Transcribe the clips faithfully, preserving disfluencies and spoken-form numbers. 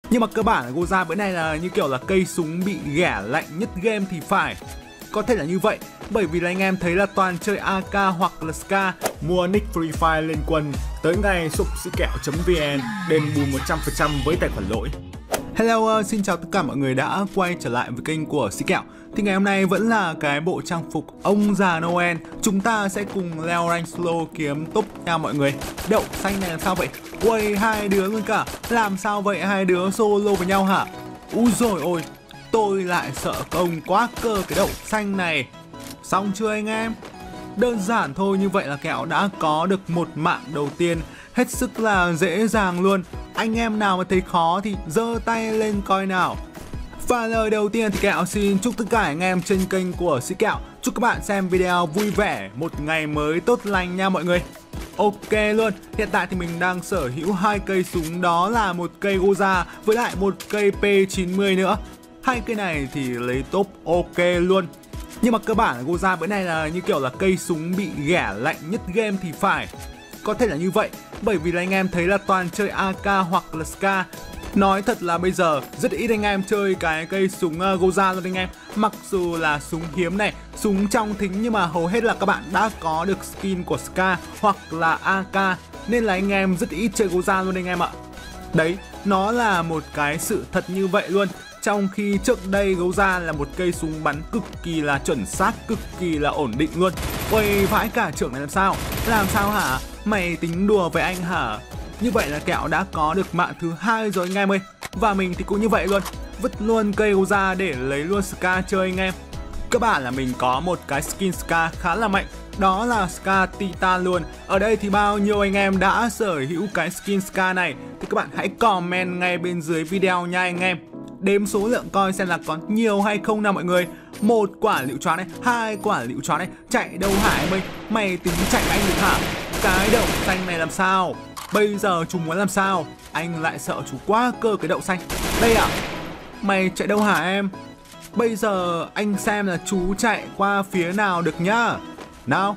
Nhưng mà cơ bản Goza bữa nay là như kiểu là cây súng bị ghẻ lạnh nhất game thì phải. Có thể là như vậy, bởi vì là anh em thấy là toàn chơi a ca hoặc là Scar. Mua nick Free Fire lên quân, tới ngày shop sĩ kẹo chấm vn, đền bù một trăm phần trăm với tài khoản lỗi. Hello, uh, xin chào tất cả mọi người đã quay trở lại với kênh của Sĩ Kẹo. Thì ngày hôm nay vẫn là cái bộ trang phục ông già Noel. Chúng ta sẽ cùng leo rank solo kiếm top nha mọi người. Đậu xanh này làm sao vậy? Ui, hai đứa luôn cả. Làm sao vậy, hai đứa solo với nhau hả? Úi dồi ôi, tôi lại sợ công quá cơ cái đậu xanh này. Xong chưa anh em? Đơn giản thôi, như vậy là Kẹo đã có được một mạng đầu tiên. Hết sức là dễ dàng luôn. Anh em nào mà thấy khó thì giơ tay lên coi nào. Và lời đầu tiên thì Kẹo xin chúc tất cả anh em trên kênh của Sĩ Kẹo, chúc các bạn xem video vui vẻ, một ngày mới tốt lành nha mọi người. Ok luôn, hiện tại thì mình đang sở hữu hai cây súng, đó là một cây Goza với lại một cây P chín mươi nữa. Hai cây này thì lấy top ok luôn. Nhưng mà cơ bản Goza bữa nay là như kiểu là cây súng bị ghẻ lạnh nhất game thì phải. Có thể là như vậy, bởi vì là anh em thấy là toàn chơi a ca hoặc là Scar. Nói thật là bây giờ rất ít anh em chơi cái cây súng uh, Goza luôn anh em. Mặc dù là súng hiếm này, súng trong thính, nhưng mà hầu hết là các bạn đã có được skin của Scar hoặc là a ca, nên là anh em rất ít chơi Goza luôn anh em ạ. Đấy, nó là một cái sự thật như vậy luôn. Trong khi trước đây Goza là một cây súng bắn cực kỳ là chuẩn xác, cực kỳ là ổn định luôn. Ôi vãi cả trưởng này làm sao? Làm sao hả? Mày tính đùa với anh hả? Như vậy là Kẹo đã có được mạng thứ hai rồi anh em ơi. Và mình thì cũng như vậy luôn. Vứt luôn cây Goza để lấy luôn Scar chơi anh em. Các bạn là mình có một cái skin Scar khá là mạnh, đó là Scar Titan luôn. Ở đây thì bao nhiêu anh em đã sở hữu cái skin Scar này thì các bạn hãy comment ngay bên dưới video nha anh em. Đếm số lượng coi xem là có nhiều hay không nào mọi người. Một quả lựu choáng này, hai quả lựu choáng này. Chạy đâu hả em ơi? Mày tính chạy anh được hả? Cái đậu xanh này làm sao? Bây giờ chúng muốn làm sao? Anh lại sợ chú quá cơ cái đậu xanh. Đây à? Mày chạy đâu hả em? Bây giờ anh xem là chú chạy qua phía nào được nhá. Nào?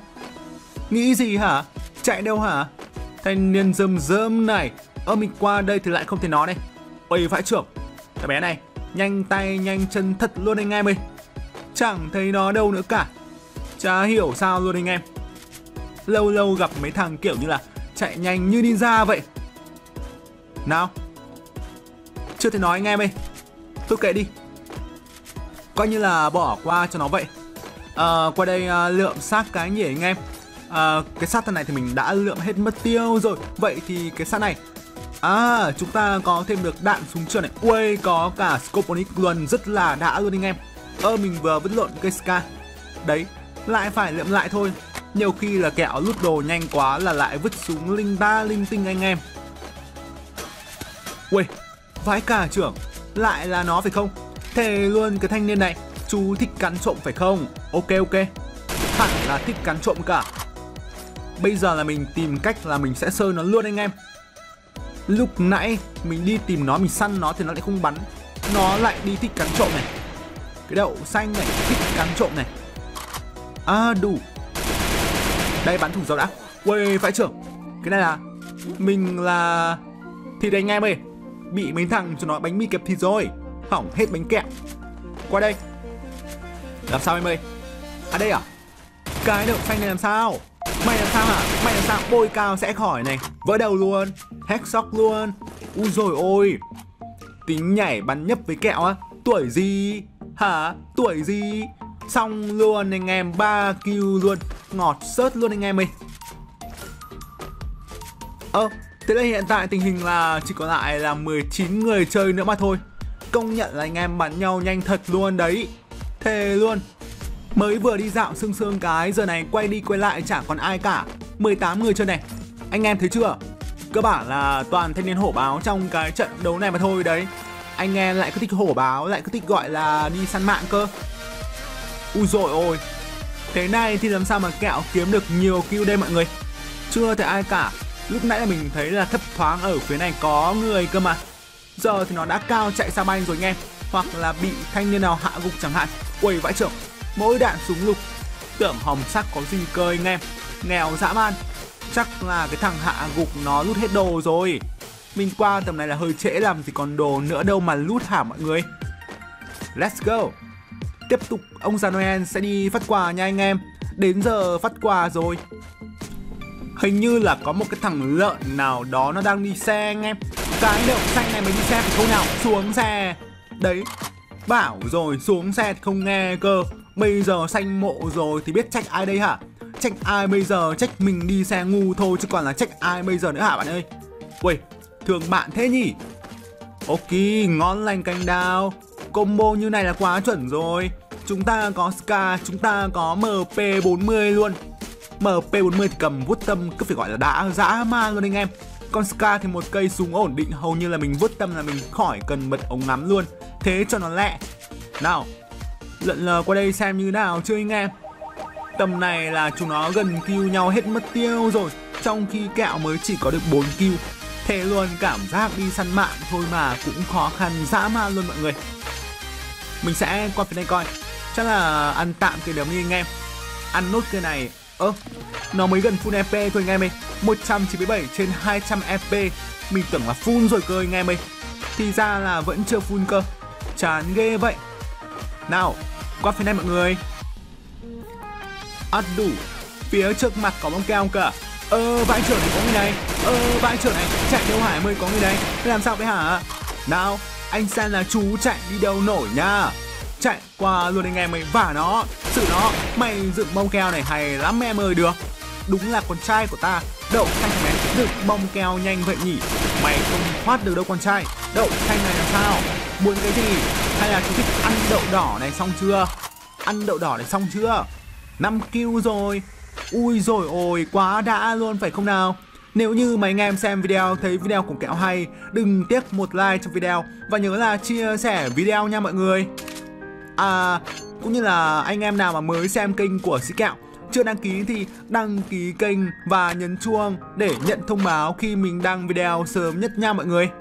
Nghĩ gì hả? Chạy đâu hả? Thanh niên rơm rơm này. Ơ mình qua đây thì lại không thấy nó này. Ôi vãi trưởng. Cái bé này nhanh tay nhanh chân thật luôn anh em ơi. Chẳng thấy nó đâu nữa cả. Chả hiểu sao luôn anh em. Lâu lâu gặp mấy thằng kiểu như là chạy nhanh như ninja vậy. Nào? Chưa thấy nói anh em ơi. Thôi kệ đi, coi như là bỏ qua cho nó vậy. à, Qua đây à, lượm xác cái nhỉ anh em. à, Cái xác này thì mình đã lượm hết mất tiêu rồi. Vậy thì cái xác này, à chúng ta có thêm được đạn súng trường này. Ui có cả Scoponic luôn, rất là đã luôn anh em. Ơ mình vừa vứt lộn cây Scar. Đấy, lại phải lượm lại thôi. Nhiều khi là Kẹo lút đồ nhanh quá là lại vứt súng linh ta linh tinh anh em. Ui, vãi cả trưởng. Lại là nó phải không? Thề luôn cái thanh niên này, chú thích cắn trộm phải không? Ok ok, hẳn là thích cắn trộm cả. Bây giờ là mình tìm cách là mình sẽ sơi nó luôn anh em. Lúc nãy mình đi tìm nó, mình săn nó thì nó lại không bắn. Nó lại đi thích cắn trộm này. Cái đậu xanh này thích cắn trộm này. À đủ. Đây bắn thủng dầu đã. Ui phải trưởng. Cái này là mình là thịt anh em ơi. Bị mấy thằng cho nó bánh mì kẹp thịt rồi. Hỏng hết bánh kẹo. Qua đây. Làm sao em ơi? À đây à? Cái đậu xanh này làm sao? Mày làm sao hả? Mày làm sao? Bôi cao sẽ khỏi này. Vỡ đầu luôn. Headshot luôn. Ui dồi ôi. Tính nhảy bắn nhấp với Kẹo á. Tuổi gì? Hả? Tuổi gì? Xong luôn anh em, ba kill luôn. Ngọt sớt luôn anh em ơi. Ơ, thế là hiện tại tình hình là chỉ còn lại là mười chín người chơi nữa mà thôi. Công nhận là anh em bắn nhau nhanh thật luôn đấy. Thề luôn. Mới vừa đi dạo sương sương cái, giờ này quay đi quay lại chẳng còn ai cả. Mười tám người chơi này. Anh em thấy chưa? Cơ bản là toàn thanh niên hổ báo trong cái trận đấu này mà thôi đấy. Anh em lại cứ thích hổ báo, lại cứ thích gọi là đi săn mạng cơ. Ui dồi ôi. Thế này thì làm sao mà Kẹo kiếm được nhiều kill đây mọi người? Chưa thấy ai cả. Lúc nãy là mình thấy là thấp thoáng ở phía này có người cơ mà. Giờ thì nó đã cao chạy xa banh rồi anh em. Hoặc là bị thanh niên nào hạ gục chẳng hạn. Ui vãi trưởng. Mỗi đạn súng lục tưởng hồng sắc có gì cơ anh em. Nghèo dã man. Chắc là cái thằng hạ gục nó lút hết đồ rồi. Mình qua tầm này là hơi trễ, làm gì còn đồ nữa đâu mà lút hả mọi người. Let's go. Tiếp tục ông già Noel sẽ đi phát quà nha anh em. Đến giờ phát quà rồi. Hình như là có một cái thằng lợn nào đó nó đang đi xe anh em. Cái đậu xanh này mới đi xe phải không nào? Xuống xe. Đấy, bảo rồi xuống xe thì không nghe cơ. Bây giờ xanh mộ rồi thì biết trách ai đây hả? Trách ai bây giờ? Trách mình đi xe ngu thôi chứ còn là trách ai bây giờ nữa hả bạn ơi? Ui, thương bạn thế nhỉ? Ok, ngon lành cành đào. Combo như này là quá chuẩn rồi. Chúng ta có Ska, chúng ta có em pê bốn mươi luôn. em pê bốn mươi thì cầm vuốt tâm cứ phải gọi là đã dã man luôn anh em. Còn Ska thì một cây súng ổn định, hầu như là mình vuốt tâm là mình khỏi cần bật ống ngắm luôn. Thế cho nó lẹ. Nào, lợn lờ qua đây xem như nào chưa anh em. Tầm này là chúng nó gần kill nhau hết mất tiêu rồi, trong khi kẹo mới chỉ có được bốn kill. Thế luôn, cảm giác đi săn mạng thôi mà cũng khó khăn dã man luôn mọi người. Mình sẽ qua phía này coi. Chắc là ăn tạm cái đấm đi anh em. Ăn nốt cái này. Ơ, ờ, nó mới gần full e pê thôi anh em ơi. Một trăm chín mươi bảy trên hai trăm e pê. Mình tưởng là full rồi cơ anh em ơi. Thì ra là vẫn chưa full cơ. Chán ghê vậy. Nào, qua phía này mọi người. Ất đủ. Phía trước mặt có bóng keo cả. Ơ, vãi trưởng này có người này. Ơ, vãi trưởng này chạy đâu hải mới có người này. Làm sao vậy hả? Nào, anh xem là chú chạy đi đâu nổi nha. Chạy qua luôn anh em ơi. Vả nó, xử nó. Mày dựng bông keo này hay lắm em ơi. Được, đúng là con trai của ta. Đậu xanh này dựng bông keo nhanh vậy nhỉ. Mày không thoát được đâu con trai. Đậu xanh này làm sao? Muốn cái gì? Hay là chú thích ăn đậu đỏ này xong chưa? Ăn đậu đỏ này xong chưa? năm kill rồi. Ui rồi ôi, quá đã luôn phải không nào? Nếu như mấy anh em xem video thấy video của kẹo hay, đừng tiếc một like trong video và nhớ là chia sẻ video nha mọi người. À, cũng như là anh em nào mà mới xem kênh của Sĩ Kẹo chưa đăng ký thì đăng ký kênh và nhấn chuông để nhận thông báo khi mình đăng video sớm nhất nha mọi người.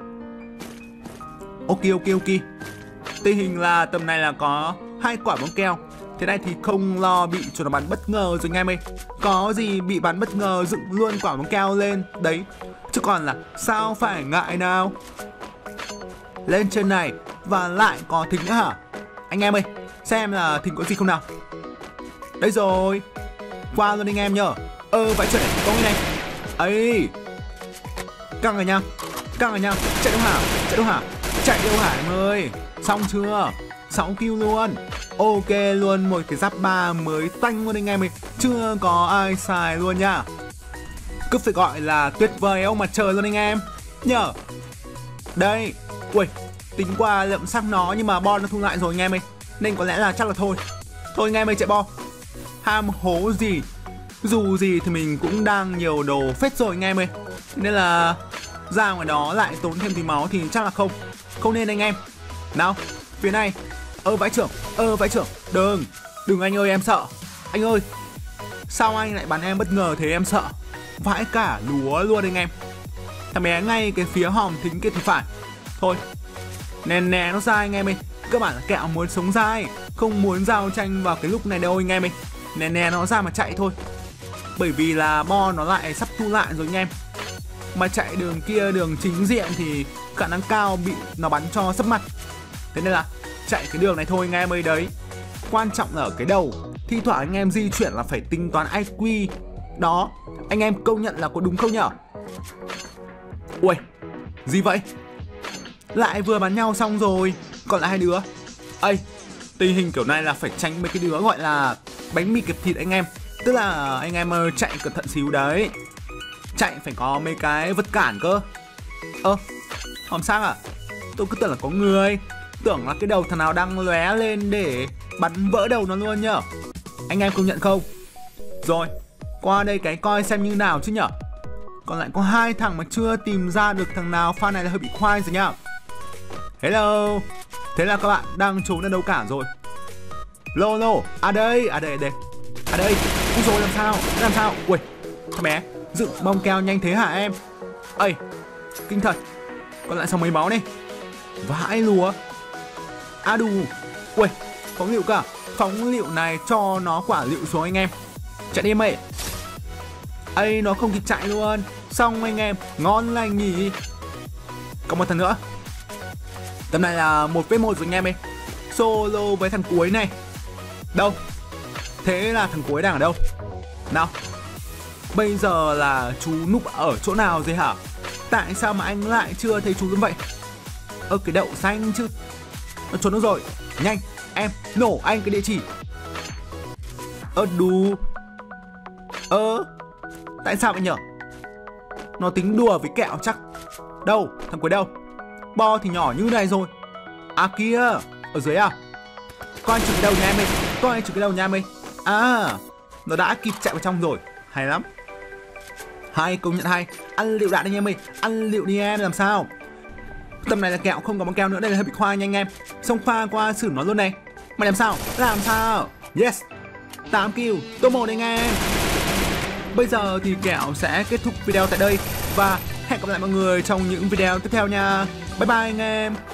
Ok ok ok. Tình hình là tầm này là có hai quả bóng keo. Thế này thì không lo bị cho nó bắn bất ngờ rồi anh em ơi. Có gì bị bắn bất ngờ dựng luôn quả bóng keo lên. Đấy, chứ còn là sao phải ngại nào. Lên trên này và lại có thính nữa hả? Anh em ơi, xem là thính có gì không nào. Đây rồi. Qua luôn anh em nhở. Ơ, vãi trời này, có người này. Ấy, căng rồi nha. Căng rồi nha. Chạy đâu hả? Chạy đâu hả? Chạy đâu hả em ơi? Xong chưa? sáu kill luôn. Ok luôn, một cái giáp ba mới tanh luôn anh em ơi. Chưa có ai xài luôn nha. Cứ phải gọi là tuyệt vời ông mặt trời luôn anh em nhở. Đây. Ui, tính qua lượm sắc nó nhưng mà bon nó thu lại rồi anh em ơi. Nên có lẽ là chắc là thôi. Thôi anh em ơi, chạy bo. Ham hố gì. Dù gì thì mình cũng đang nhiều đồ phết rồi anh em ơi. Nên là ra ngoài đó lại tốn thêm tí máu thì chắc là không. Không nên anh em. Nào, phía này. Ơ vãi trưởng, ơ vãi trưởng. Đừng, đừng anh ơi, em sợ. Anh ơi, sao anh lại bắn em bất ngờ thế em sợ. Vãi cả lúa luôn anh em. Thằng bé ngay cái phía hòm thính kia thì phải. Thôi, nè nè nó ra anh em ơi. Cơ bản là kẹo muốn sống dai, không muốn giao tranh vào cái lúc này đâu anh em ơi. Nè nè nó ra mà chạy thôi. Bởi vì là bo nó lại sắp thu lại rồi anh em. Mà chạy đường kia, đường chính diện thì khả năng cao bị nó bắn cho sấp mặt. Thế nên là chạy cái đường này thôi anh em ơi. Đấy, quan trọng là ở cái đầu. Thi thoảng anh em di chuyển là phải tính toán i kiu. Đó, anh em công nhận là có đúng không nhở? Ui, gì vậy? Lại vừa bắn nhau xong rồi. Còn lại hai đứa. Ây, tình hình kiểu này là phải tránh mấy cái đứa gọi là bánh mì kẹp thịt anh em. Tức là anh em chạy cẩn thận xíu đấy. Chạy phải có mấy cái vật cản cơ. Ơ, hòm xác à? Tôi cứ tưởng là có người. Tưởng là cái đầu thằng nào đang lóe lên để bắn vỡ đầu nó luôn nhở. Anh em công nhận không? Rồi, qua đây cái coi xem như nào chứ nhở. Còn lại có hai thằng mà chưa tìm ra được thằng nào. Pha này là hơi bị khoai rồi nhá. Hello. Thế là các bạn đang trốn ở đâu cả rồi. Lô lô. À đây, à đây, à đây. À đây. Úi dồi, làm sao? Làm sao? Ui, thằng bé dựng bông keo nhanh thế hả em? Ây, kinh thật. Còn lại sao mấy máu này. Vãi lúa. À đù. Ui, phóng lựu cả. Phóng lựu này cho nó quả lựu xuống anh em. Chạy đi em ơi. Ây, nó không kịp chạy luôn. Xong anh em, ngon lành nhỉ. Còn một thằng nữa. Tầm này là một với một rồi anh em ơi. Solo với thằng cuối này. Đâu? Thế là thằng cuối đang ở đâu? Nào. Bây giờ là chú núp ở chỗ nào rồi hả? Tại sao mà anh lại chưa thấy chú như vậy? Ơ cái đậu xanh chứ. Nó trốn đâu rồi? Nhanh, em nổ anh cái địa chỉ. Ơ đù. Ơ tại sao vậy nhở? Nó tính đùa với kẹo chắc. Đâu? Thằng cuối đâu? Bo thì nhỏ như này rồi. À kia, ở dưới à? Coi anh chụp cái đầu nha em ơi. Coi anh chụp cái đầu nha em ơi. À, nó đã kịp chạy vào trong rồi. Hay lắm. Hay, công nhận hay. Ăn liệu đạn đi em ơi. Ăn liệu đi em, làm sao? Tầm này là kẹo, không có băng keo nữa. Đây là hơi bị khoai nha anh em. Xong pha qua xử nó luôn này. Mày làm sao? Làm sao? Yes, tám kill, top một anh em. Bây giờ thì kẹo sẽ kết thúc video tại đây. Và hẹn gặp lại mọi người trong những video tiếp theo nha. Bye bye anh em.